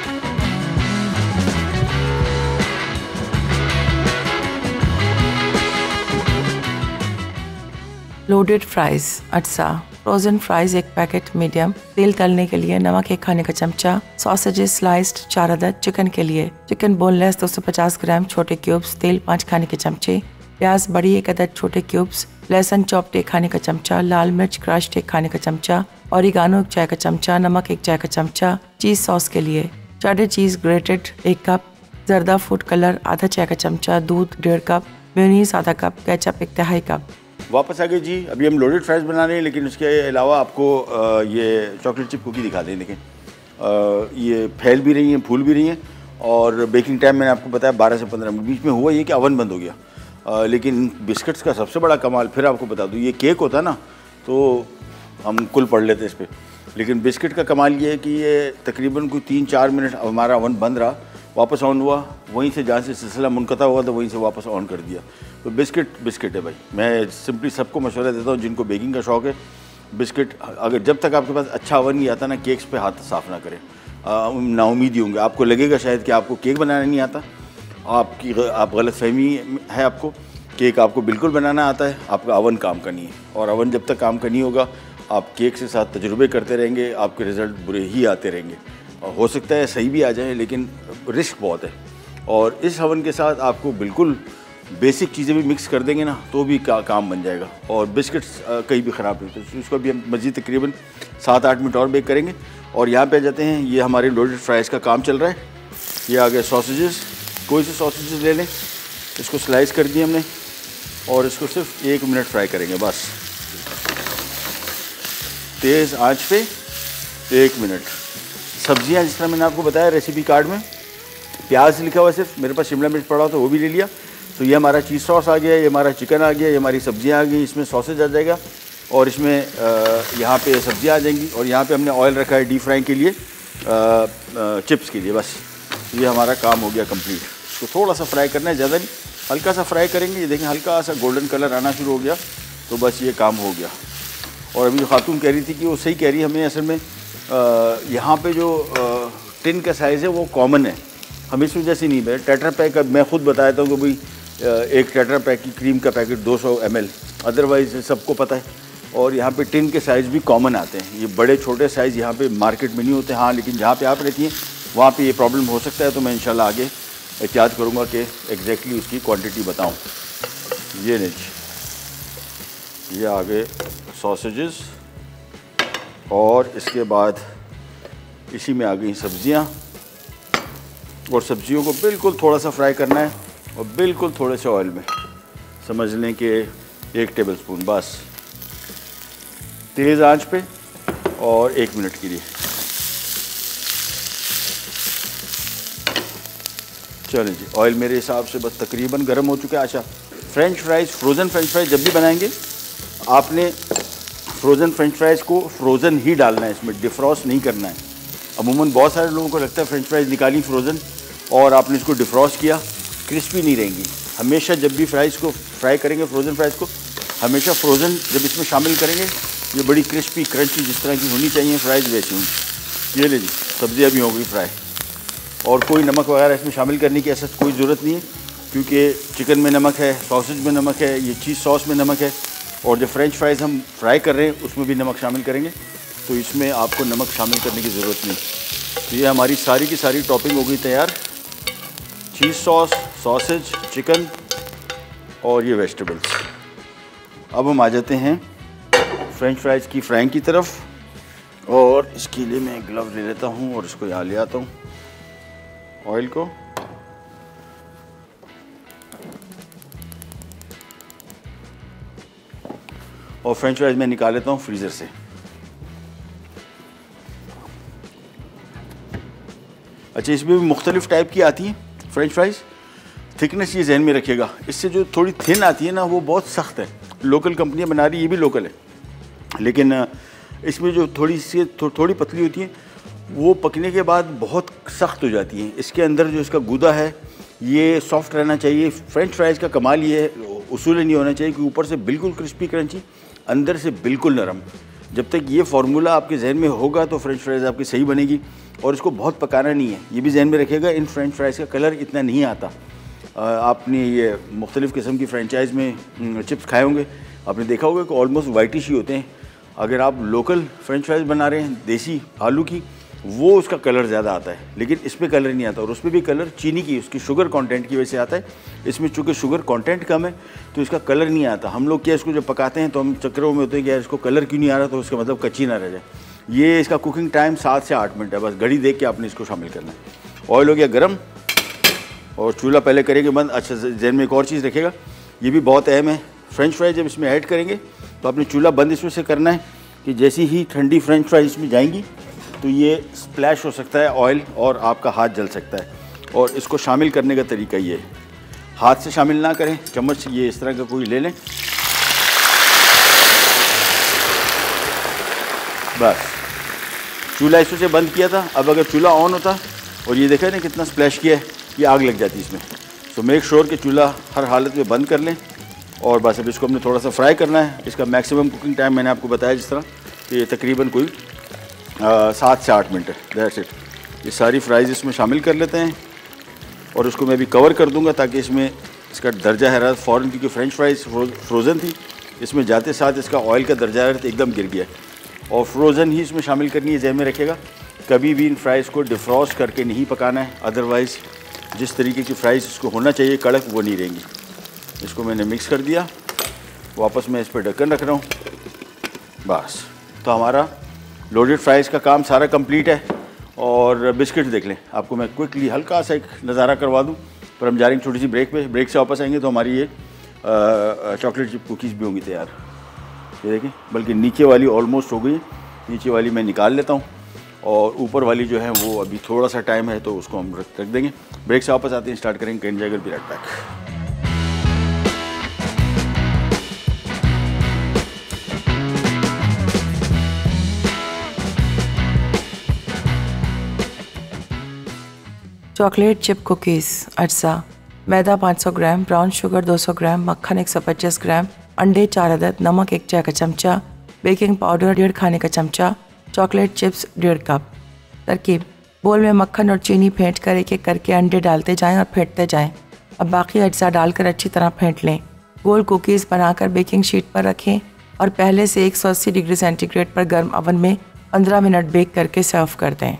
लोडेड फ्राइज अटसा, फ्रोजन फ्राइज एक पैकेट मीडियम, तेल तलने के लिए, नमक एक खाने का चमचा, सॉसेजेस स्लाइस्ड चार अदद, चिकन के लिए चिकन बोनलेस दो सौ पचास ग्राम छोटे क्यूब्स, तेल पाँच खाने के चमचे, प्याज बड़ी एक अदद छोटे क्यूब्स, लहसुन चॉप्ड एक खाने का चमचा, लाल मिर्च क्रश्ड एक खाने का चमचा, ओरिगानो एक चाय का चमचा, नमक एक चाय का चमचा, चीज़ सॉस के लिए चेडर चीज़ ग्रेटेड एक कप, जर्दा फूड कलर आधा चाय का चमचा, दूध डेढ़ कप, मेयोनीज आधा कप, केचप एक तिहाई कप। वापस आ गए जी। अभी हम लोडेड फ्राइज़ बना रहे हैं, लेकिन उसके अलावा आपको आ, ये चॉकलेट चिप कुकी दिखा दें। देखें ये फैल भी रही हैं, फूल भी रही हैं, और बेकिंग टाइम मैंने आपको बताया बारह से पंद्रह मिनट। बीच में हुआ ये कि अवन बंद हो गया। आ, लेकिन बिस्किट्स का सबसे बड़ा कमाल फिर आपको बता दूँ, ये केक होता है ना तो हम कुल पढ़ लेते इस पर, लेकिन बिस्किट का कमाल ये है कि ये तकरीबन कोई तीन चार मिनट हमारा ओवन बंद रहा, वापस ऑन हुआ, वहीं से जहाँ से सिलसिला मुनक़ता हुआ तो वहीं से वापस ऑन कर दिया। तो बिस्किट बिस्किट है भाई। मैं सिंपली सबको मशवरा देता हूँ जिनको बेकिंग का शौक़ है, बिस्किट अगर जब तक आपके पास अच्छा ओवन नहीं आता ना, केक्स पे हाथ साफ़ ना करें, नाउमीदी होंगे। आपको लगेगा शायद कि आपको केक बनाना नहीं आता, आपकी आप गलत फहमी है आपको, केक आपको बिल्कुल बनाना आता है, आपका ओवन काम का नहीं है। और ओवन जब तक काम का नहीं होगा, आप केक से साथ तजुर्बे करते रहेंगे, आपके रिज़ल्ट बुरे ही आते रहेंगे। और हो सकता है सही भी आ जाए, लेकिन रिस्क बहुत है। और इस ओवन के साथ आपको बिल्कुल बेसिक चीज़ें भी मिक्स कर देंगे ना तो भी का, काम बन जाएगा। और बिस्किट्स कहीं भी ख़राब नहीं होते, तो इसको भी हम मज़ीद तकरीबन सात आठ मिनट और बेक करेंगे। और यहाँ पे आ जाते हैं, ये हमारे लोडेड फ्राइज़ का काम चल रहा है। ये आ गए सॉसेजेस, कोई से सॉसेजेस ले लें, इसको स्लाइस कर दिए हमने और इसको सिर्फ एक मिनट फ्राई करेंगे बस, तेज़ आंच पे एक मिनट। सब्जियां जिस तरह मैंने आपको बताया रेसिपी कार्ड में, प्याज लिखा हुआ है सिर्फ, मेरे पास शिमला मिर्च पड़ा तो वो भी ले लिया। तो ये हमारा चीज़ सॉस आ गया, ये हमारा चिकन आ गया, ये हमारी सब्जियां आ गई, इसमें सॉसेज आ जाएगा और इसमें यहाँ पे सब्जियां आ जाएंगी। और यहाँ पे हमने ऑयल रखा है डीप फ्राइंग के लिए, आ, आ, चिप्स के लिए। बस ये हमारा काम हो गया कंप्लीट। इसको थोड़ा सा फ्राई करना है, ज़्यादा नहीं, हल्का सा फ्राई करेंगे। ये देखें हल्का सा गोल्डन कलर आना शुरू हो गया, तो बस ये काम हो गया। और अभी जो खातून कह रही थी कि वो सही कह रही है, हमें असल में यहाँ पे जो आ, टिन का साइज़ है वो कॉमन है, हम इस वजह से नहीं है। टेट्रा पैक मैं खुद बताता हूँ कि भाई एक टेट्रा पैक की क्रीम का पैकेट दो सौ एम एल, अदरवाइज़ सबको पता है। और यहाँ पे टिन के साइज़ भी कॉमन आते हैं, ये बड़े छोटे साइज़ यहाँ पे मार्केट में नहीं होते। हाँ, लेकिन जहाँ पे आप रहती हैं वहाँ पे ये प्रॉब्लम हो सकता है, तो मैं इंशाल्लाह आगे एहतियात करूँगा कि एग्जैक्टली उसकी क्वांटिटी बताऊँ। ये नहीं, ये आगे सॉसेजेस और इसके बाद इसी में आ गई सब्जियां। और सब्जियों को बिल्कुल थोड़ा सा फ्राई करना है और बिल्कुल थोड़े से ऑयल में, समझ लें कि एक टेबलस्पून बस, तेज़ आंच पे और एक मिनट के लिए। चलें जी, ऑयल मेरे हिसाब से बस तकरीबन गर्म हो चुका है। अच्छा, french fries, frozen french fries जब भी बनाएंगे आपने फ्रोज़न फ्रेंच फ्राइज़ को फ्रोज़न ही डालना है, इसमें डिफ्रॉस्ट नहीं करना है। अमूमन बहुत सारे लोगों को लगता है फ्रेंच फ्राइज़ निकाली फ्रोज़न और आपने इसको डिफ्रॉस्ट किया, क्रिस्पी नहीं रहेंगी। हमेशा जब भी फ्राइज़ को फ्राई करेंगे, फ्रोज़न फ्राइज़ को हमेशा फ्रोज़न जब इसमें शामिल करेंगे, ये बड़ी क्रिस्पी क्रंची जिस तरह की होनी चाहिए फ्राइज़ वैसी होंगी। ये ले जी, सब्ज़ियाँ भी हो गई फ्राई। और कोई नमक वगैरह इसमें शामिल करने की ऐसा कोई ज़रूरत नहीं है, क्योंकि चिकन में नमक है, सॉसेज में नमक है, ये चीज़ सॉस में नमक है, और जो फ्रेंच फ्राइज़ हम फ्राई कर रहे हैं उसमें भी नमक शामिल करेंगे, तो इसमें आपको नमक शामिल करने की ज़रूरत नहीं। तो ये हमारी सारी की सारी टॉपिंग हो गई तैयार, चीज़ सॉस, सॉसेज, चिकन और ये वेजिटेबल्स। अब हम आ जाते हैं फ्रेंच फ्राइज़ की फ्राइंग की तरफ, और इसके लिए मैं ग्लव ले लेता हूँ और इसको यहाँ ले आता हूँ ऑयल को। और फ्रेंच फ्राइज़ मैं निकाल लेता हूँ फ्रीज़र से। अच्छा, इसमें भी मुख्तलिफ़ टाइप की आती हैं फ्रेंच फ्राइज़। थिकनेस ये जहन में रखिएगा, इससे जो थोड़ी थिन आती है ना वो बहुत सख्त है, लोकल कंपनियां बना रही, ये भी लोकल है, लेकिन इसमें जो थोड़ी सी थो, थोड़ी पतली होती हैं वो पकने के बाद बहुत सख्त हो जाती हैं। इसके अंदर जो इसका गूदा है ये सॉफ्ट रहना चाहिए। फ्रेंच फ्राइज़ का कमाल ये है, उसूल नहीं होना चाहिए कि ऊपर से बिल्कुल क्रिस्पी क्रंची, अंदर से बिल्कुल नरम। जब तक ये फार्मूला आपके जहन में होगा तो फ्रेंच फ्राइज़ आपकी सही बनेगी। और इसको बहुत पकाना नहीं है, ये भी जहन में रखिएगा। इन फ्रेंच फ्राइज़ का कलर इतना नहीं आता। आपने ये मुख्तलिफ़ किस्म की फ्रेंचाइज़ में चिप्स खाए होंगे, आपने देखा होगा कि ऑलमोस्ट वाइटिश ही होते हैं। अगर आप लोकल फ्रेंच फ्राइज़ बना रहे हैं देसी आलू की, वो उसका कलर ज़्यादा आता है, लेकिन इस पर कलर नहीं आता। और उसमें भी कलर चीनी की, उसकी शुगर कंटेंट की वजह से आता है। इसमें चूँकि शुगर कंटेंट कम है तो इसका कलर नहीं आता। हम लोग क्या इसको जब पकाते हैं तो हम चक्करों में होते हैं कि यार इसको कलर क्यों नहीं आ रहा, तो उसका मतलब कच्ची ना रह जाए। ये इसका कुकिंग टाइम सात से आठ मिनट है, बस घड़ी देख के आपने इसको शामिल करना है। ऑयल हो गया गर्म और चूल्हा पहले करेंगे बंद। अच्छा, जहन में एक और चीज़ रखेगा, ये भी बहुत अहम है। फ्रेंच फ्राइज जब इसमें ऐड करेंगे तो आपने चूल्हा बंद इसमें से करना है कि जैसी ही ठंडी फ्रेंच फ्राइज इसमें जाएंगी तो ये स्प्लैश हो सकता है ऑयल और आपका हाथ जल सकता है। और इसको शामिल करने का तरीका ये है, हाथ से शामिल ना करें, चम्मच ये इस तरह का कोई ले लें, बस। चूल्हा इससे बंद किया था, अब अगर चूल्हा ऑन होता और ये देखा ना कितना स्प्लैश किया है, ये आग लग जाती इसमें। सो मेक श्योर कि चूल्हा हर हालत में बंद कर लें। और बस अब इसको हमने थोड़ा सा फ्राई करना है। इसका मैक्सिमम कुकिंग टाइम मैंने आपको बताया जिस तरह कि ये तकरीबन कोई सात से आठ मिनट है। That's it. ये सारी फ्राइज़ इसमें शामिल कर लेते हैं और उसको मैं भी कवर कर दूंगा ताकि इसमें इसका दर्जा हरारत फ़ौरन, क्योंकि फ़्रेंच फ्राइज़ फ्रोज़न थी, इसमें जाते साथ इसका ऑयल का दर्जा हरारत एकदम गिर गया और फ्रोज़न ही इसमें शामिल करनी है। ज़हन में रखेगा कभी भी इन फ्राइज़ को डिफ्रॉस्ट करके नहीं पकाना है, अदरवाइज़ जिस तरीके की फ्राइज़ इसको होना चाहिए कड़क, वो नहीं रहेंगी। इसको मैंने मिक्स कर दिया, वापस मैं इस पर ढक्कन रख रहा हूँ, बस। तो हमारा लोडेड फ्राइज़ का काम सारा कंप्लीट है। और बिस्किट्स देख लें, आपको मैं क्विकली हल्का सा एक नज़ारा करवा दूँ, पर हम जा रहे हैं छोटी सी ब्रेक पे। ब्रेक से वापस आएंगे तो हमारी ये चॉकलेट चिप कुकीज़ भी होंगी तैयार। ये देखें, बल्कि नीचे वाली ऑलमोस्ट हो गई, नीचे वाली मैं निकाल लेता हूँ और ऊपर वाली जो है वो अभी थोड़ा सा टाइम है तो उसको हम रख देंगे। ब्रेक से वापस आते हैं, स्टार्ट करेंगे कैन जैगर be right back. Chocolate chip cookies अज्जा, मैदा पाँच सौ ग्राम, ब्राउन शुगर दो सौ ग्राम, मक्खन एक सौ पचास ग्राम, अंडे चार अदद, नमक एक चाय का चमचा, बेकिंग पाउडर डेढ़ खाने का चमचा, चॉकलेट चिप्स डेढ़ कप। तरकीब: बोल में मक्खन और चीनी फेंट कर एक एक करके अंडे डालते जाएं और फेंटते जाएं। अब बाकी अज्जा डालकर अच्छी तरह फेंट लें। गोल कुकीज़ बनाकर बेकिंग शीट पर रखें और पहले से एक सौ अस्सी डिग्री सेंटीग्रेड पर गर्म ओवन में पंद्रह मिनट बेक करके सर्व कर दें।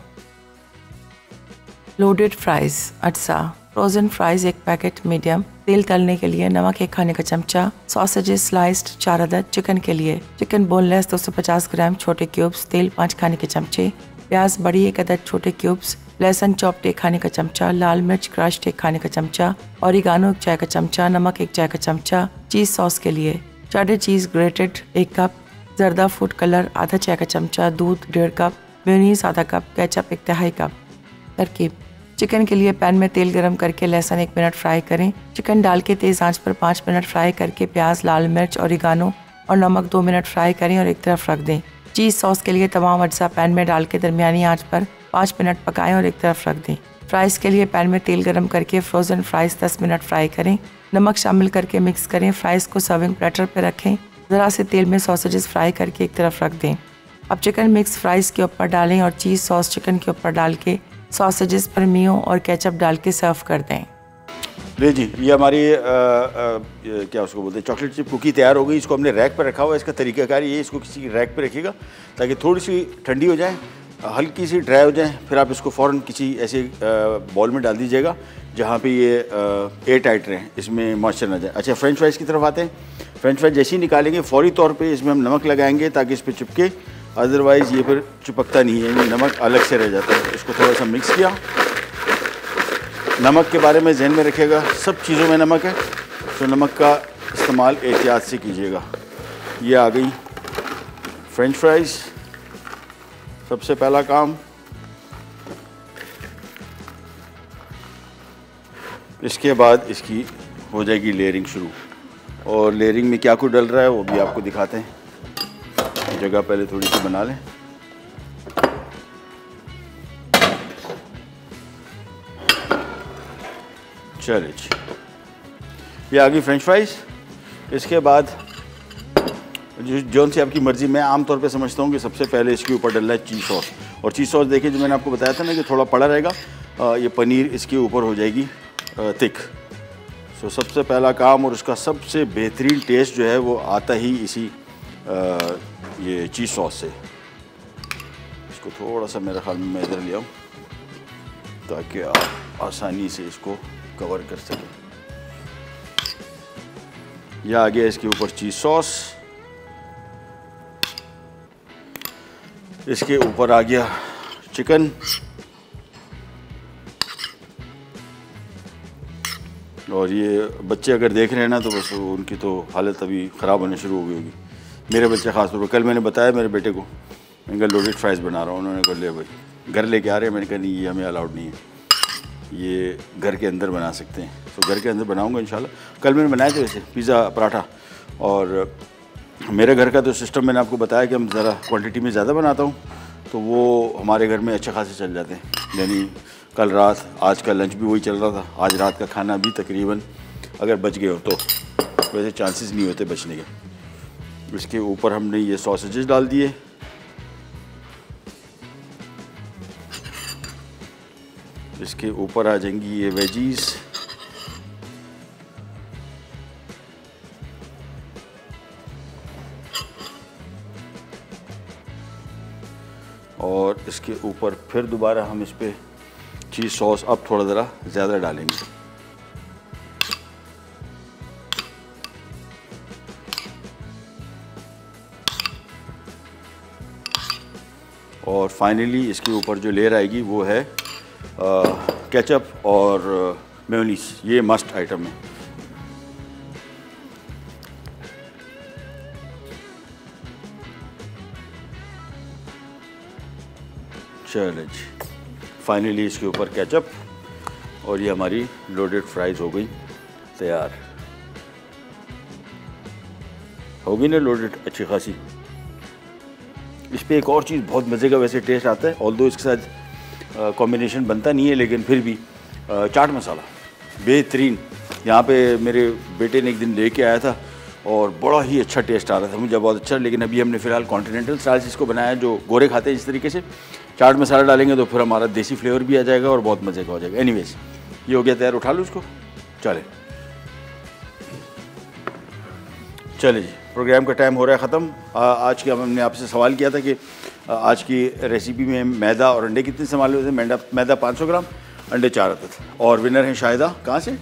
लोडेड फ्राइज़ अज्जा, फ्रोज़न फ्राइज़ एक पैकेट मीडियम, तेल तलने के लिए नमक एक खाने का चमचा, सॉसेजेस स्लाइस्ड चार अदद, चिकन के लिए चिकन बोनलेस दो सौ पचास ग्राम छोटे क्यूब्स, तेल पाँच खाने के चमचे, प्याज बड़ी एक अदद छोटे क्यूब्स, लहसुन चॉप्ड एक खाने का चमचा, लाल मिर्च क्रश्ड एक खाने का चमचा, ऑरिगानो एक चाय का चमचा, नमक एक चाय का चमचा, चीज़ सॉस के लिए चेडर चीज़ ग्रेटेड एक कप, जर्दा फूड कलर आधा चाय का चमचा, दूध डेढ़ कप, मेयोनीज आधा कप, केचप एक तिहाई कप। तरकीब: चिकन के लिए पैन में तेल गरम करके लहसुन एक मिनट फ्राई करें। चिकन डाल के तेज़ आंच पर पाँच मिनट फ्राई करके प्याज, लाल मिर्च, ऑरिगानो और नमक दो मिनट फ्राई करें और एक तरफ रख दें। चीज़ सॉस के लिए तमाम अज्जा पैन में डाल के दरमियानी आंच पर पाँच मिनट पकाएं और एक तरफ रख दें। फ्राइज़ के लिए पैन में तेल गरम करके फ्रोज़न फ्राइज़ दस मिनट फ्राई करें। नमक शामिल करके मिक्स करें। फ्राइज़ को सर्विंग प्लेटर पर रखें। ज़रा से तेल में सॉसेजेस फ्राई करके एक तरफ रख दें। अब चिकन मिक्स फ्राइज़ के ऊपर डालें और चीज़ सॉस चिकन के ऊपर डाल के सॉसेजेस पर मियो और केचप डाल के सर्व कर दें। ले जी, ये हमारी आ, आ, ये क्या उसको बोलते हैं, चॉकलेट चिप कुकी तैयार हो गई। इसको हमने रैक पर रखा हुआ है। इसका तरीकाकार ये, इसको किसी रैक पर रखिएगा ताकि थोड़ी सी ठंडी हो जाए, हल्की सी ड्राई हो जाए, फिर आप इसको फ़ौरन किसी ऐसे बॉल में डाल दीजिएगा जहाँ पे ये एयर टाइट रहे, इसमें मॉइस्चर ना जाए। अच्छा, फ्रेंच फ्राइज़ की तरफ आते हैं। फ्रेंच फ्राइज जैसे ही निकालेंगे फ़ौरी तौर पर इसमें हम नमक लगाएंगे ताकि इस पर चिपके, अदरवाइज़ ये फिर चिपकता नहीं है, नमक अलग से रह जाता है। इसको थोड़ा सा मिक्स किया। नमक के बारे में जहन में रखिएगा, सब चीज़ों में नमक है, तो नमक का इस्तेमाल एहतियात से कीजिएगा। ये आ गई फ्रेंच फ्राइज़। सबसे पहला काम, इसके बाद इसकी हो जाएगी लेयरिंग शुरू, और लेयरिंग में क्या कुछ डल रहा है वो भी आपको दिखाते हैं। जगह पहले थोड़ी सी बना लें। चलिए जी, ये आ गई फ्रेंच फ्राइज। इसके बाद जो जौन सी आपकी मर्ज़ी, मैं आमतौर पे समझता हूँ कि सबसे पहले इसके ऊपर डलना है चीज़ सॉस। और चीज़ सॉस देखिए, जो मैंने आपको बताया था ना कि थोड़ा पड़ा रहेगा, आ, ये पनीर इसके ऊपर हो जाएगी थिक। सो सबसे पहला काम, और उसका सबसे बेहतरीन टेस्ट जो है वो आता ही इसी आ, ये चीज़ सॉस से। इसको थोड़ा सा मेरे ख्याल में मैं इधर ले आऊँ ताकि आप आसानी से इसको कवर कर सकें। यह आ गया इसके ऊपर चीज़ सॉस, इसके ऊपर आ गया चिकन, और ये बच्चे अगर देख रहे हैं ना तो बस उनकी तो हालत अभी ख़राब होने शुरू हो गई होगी। मेरे बच्चे ख़ास तौर पर, कल मैंने बताया मेरे बेटे को, मैंने कहा लोडेड फ्राइज़ बना रहा हूँ, उन्होंने कहा ले भाई घर लेके आ रहे हैं, मैंने कहा नहीं ये हमें अलाउड नहीं है। ये घर के अंदर बना सकते हैं। तो घर के अंदर बनाऊंगा इंशाल्लाह। कल मैंने बनाए थे वैसे पिज़्ज़ा पराठा, और मेरे घर का तो सिस्टम मैंने आपको बताया कि हम ज़रा क्वांटिटी में ज़्यादा बनाता हूँ, तो वो हमारे घर में अच्छे खासे चल जाते हैं। यानी कल रात, आज का लंच भी वही चल रहा था, आज रात का खाना भी तकरीबन अगर बच गए हो तो, वैसे चांसेस नहीं होते बचने के। इसके ऊपर हमने ये सॉसेजेस डाल दिए, इसके ऊपर आ जाएंगी ये वेजीज, और इसके ऊपर फिर दोबारा हम इस पर चीज़ सॉस अब थोड़ा ज़रा ज़्यादा डालेंगे। और फाइनली इसके ऊपर जो लेयर आएगी वो है केचप और मेयोनीज। ये मस्ट आइटम है। चलो जी, फाइनली इसके ऊपर केचप, और ये हमारी लोडेड फ्राइज़ हो गई तैयार। हो गई ना लोडेड अच्छी खासी। इस पर एक और चीज़ बहुत मज़े का वैसे टेस्ट आता है, ऑल्दो इसके साथ कॉम्बिनेशन बनता नहीं है, लेकिन फिर भी आ, चाट मसाला बेहतरीन। यहाँ पे मेरे बेटे ने एक दिन लेके आया था और बड़ा ही अच्छा टेस्ट आ रहा था, मुझे बहुत अच्छा। लेकिन अभी हमने फ़िलहाल कॉन्टिनेंटल स्टाइल इसको बनाया, जो गोरे खाते हैं इस तरीके से। चाट मसाला डालेंगे तो फिर हमारा देसी फ्लेवर भी आ जाएगा और बहुत मज़े का हो जाएगा। एनीवेज, ये हो गया तैयार, उठा लो इसको। चले चले जी, प्रोग्राम का टाइम हो रहा है ख़त्म। आज की हमने आपसे सवाल किया था कि आज की रेसिपी में मैदा और अंडे कितने इस्तेमाल हुए थे। मैदा मैदा पाँच सौ ग्राम, अंडे चार आते थे। और विनर हैं शाहिदा, कहाँ से?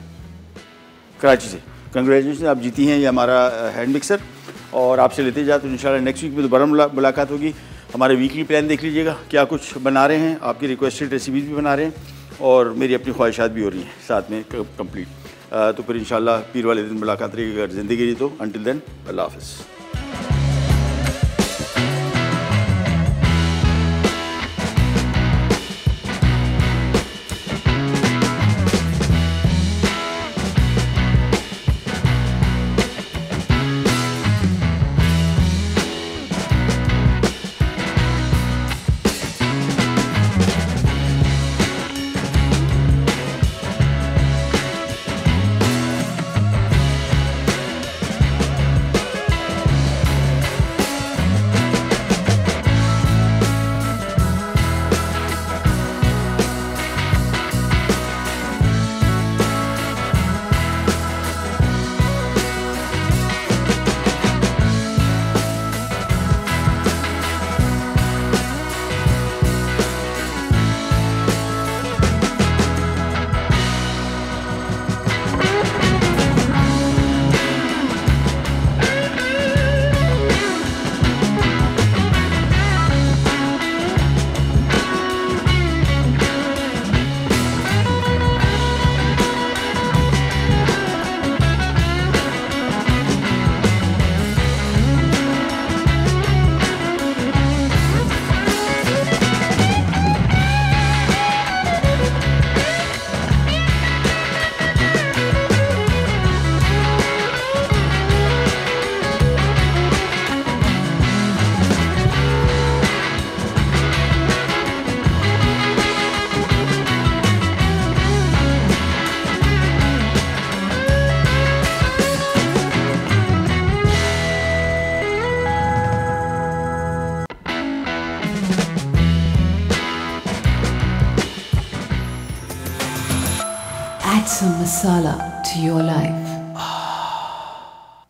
कराची से। कंग्रेचुलेशन, आप जीती हैं ये हमारा हैंड मिक्सर। और आपसे लेते जाए तो इंशाल्लाह नेक्स्ट वीक में दोबारा मुलाकात होगी। हमारे वीकली प्लान देख लीजिएगा, क्या कुछ बना रहे हैं, आपकी रिक्वेस्टेड रेसिपीज़ भी बना रहे हैं, और मेरी अपनी ख्वाहिशात भी हो रही हैं साथ में कंप्लीट। तो फिर इंशाल्लाह पीर वाले दिन मुलाकात रहेगी अगर ज़िंदगी रही तो। अंटिल देन, अल्लाह हाफ़िज़। Add some masala to your life.